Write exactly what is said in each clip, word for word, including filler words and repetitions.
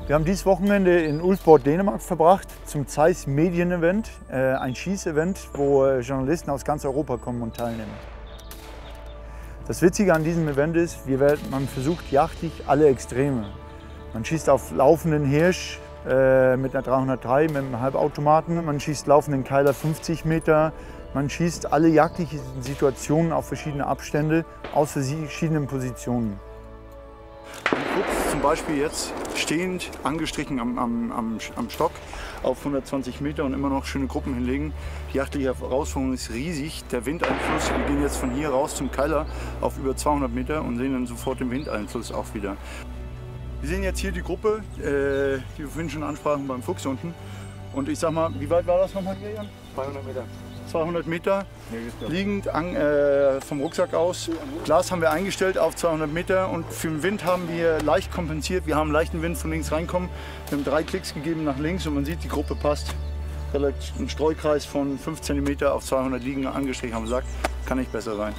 Wir haben dieses Wochenende in Ulfborg, Dänemark verbracht zum Zeiss Medien Event, äh, ein Schießevent, wo äh, Journalisten aus ganz Europa kommen und teilnehmen. Das Witzige an diesem Event ist, wir werden, man versucht jagdlich alle Extreme. Man schießt auf laufenden Hirsch äh, mit einer dreihundertdrei, mit einem Halbautomaten, man schießt laufenden Keiler fünfzig Meter, man schießt alle jagdlichen Situationen auf verschiedene Abstände aus verschiedenen Positionen. Ein Fuchs zum Beispiel jetzt stehend, angestrichen am, am, am, am Stock auf hundertzwanzig Meter und immer noch schöne Gruppen hinlegen. Die jagdliche Herausforderung ist riesig. Der Windeinfluss, wir gehen jetzt von hier raus zum Keiler auf über zweihundert Meter und sehen dann sofort den Windeinfluss auch wieder. Wir sehen jetzt hier die Gruppe, äh, die wir vorhin schon ansprachen beim Fuchs unten. Und ich sag mal, wie weit war das nochmal hier, Jan? zweihundert Meter. zweihundert Meter, liegend an, äh, vom Rucksack aus. Glas haben wir eingestellt auf zweihundert Meter und für den Wind haben wir leicht kompensiert. Wir haben leichten Wind von links reinkommen. Wir haben drei Klicks gegeben nach links und man sieht, die Gruppe passt. Relativ ein Streukreis von fünf Zentimeter auf zweihundert liegen angestrichen, haben wir gesagt, kann nicht besser sein.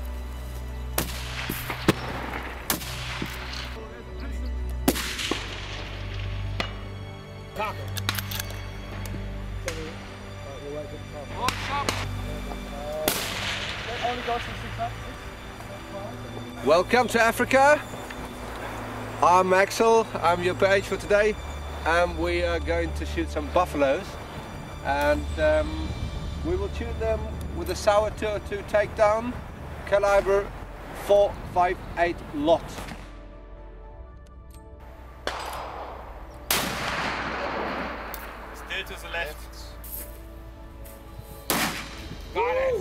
Welcome to Africa. I'm Axel, I'm your page for today, and we are going to shoot some buffaloes, and um, we will shoot them with a Sauer two oh two takedown, caliber four five eight lot. Still to the left. Got it!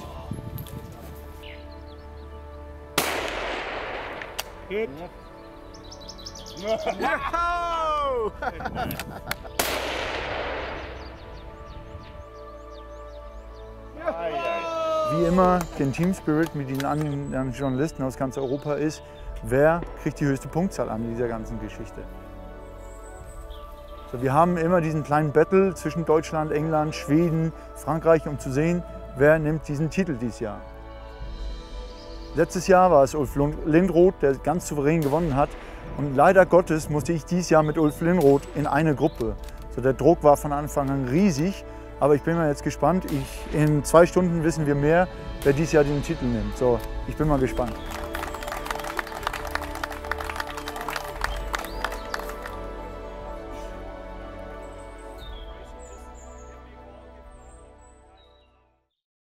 Hit. No! Wie immer, den Team Spirit mit den anderen Journalisten aus ganz Europa ist, wer kriegt die höchste Punktzahl an dieser ganzen Geschichte. So, wir haben immer diesen kleinen Battle zwischen Deutschland, England, Schweden, Frankreich, um zu sehen, wer nimmt diesen Titel dieses Jahr. Letztes Jahr war es Ulf Lindroth, der ganz souverän gewonnen hat. Und leider Gottes musste ich dieses Jahr mit Ulf Lindroth in eine Gruppe. So, der Druck war von Anfang an riesig, aber ich bin mal jetzt gespannt. Ich, in zwei Stunden wissen wir mehr, wer dieses Jahr den Titel nimmt. So, ich bin mal gespannt.